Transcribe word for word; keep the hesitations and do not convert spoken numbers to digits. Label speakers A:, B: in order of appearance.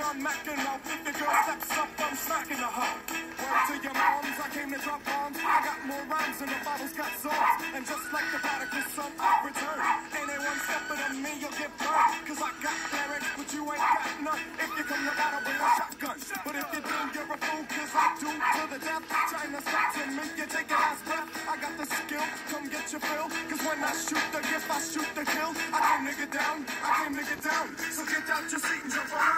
A: John McEnroe. If the girl steps up, I'm smacking the hoe. Word to your moms, I came to drop bombs. I got more rhymes than the bottles got songs. And just like the prodigal son, I return. Anyone stepping on me, you'll get burned. Cause I got lyrics, but you ain't got none. If you come to battle with a shotgun. But if you do, you're a fool, cause I do to the death. China stops and me, you take a last breath. I got the skill, come get your fill. Cause when I shoot the gift, I shoot the kill. I came nigga down, I came nigga down. So get out your seat and jump on.